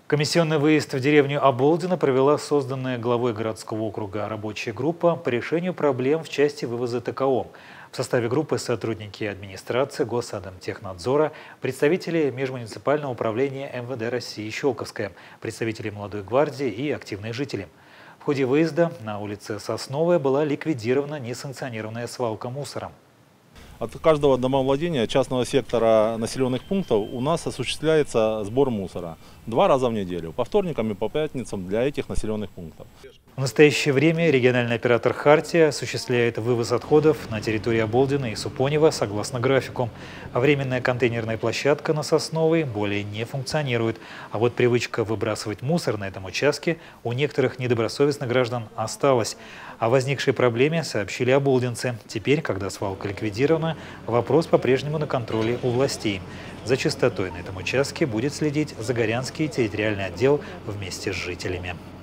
Комиссионный выезд в деревню Оболдино провела созданная главой городского округа рабочая группа по решению проблем в части вывоза ТКО. В составе группы сотрудники администрации, Госадмтехнадзора, представители межмуниципального управления МВД России Щелковское, представители молодой гвардии и активные жители. В ходе выезда на улице Сосновая была ликвидирована несанкционированная свалка мусора. От каждого домовладения частного сектора населенных пунктов у нас осуществляется сбор мусора 2 раза в неделю, по вторникам и по пятницам для этих населенных пунктов. В настоящее время региональный оператор «Хартия» осуществляет вывоз отходов на территории Оболдина и Супонева согласно графику. А временная контейнерная площадка на Сосновой более не функционирует. А вот привычка выбрасывать мусор на этом участке у некоторых недобросовестных граждан осталась. О возникшей проблеме сообщили оболдинцы. Теперь, когда свалка ликвидирована, вопрос по-прежнему на контроле у властей. За чистотой на этом участке будет следить Загорянский территориальный отдел вместе с жителями.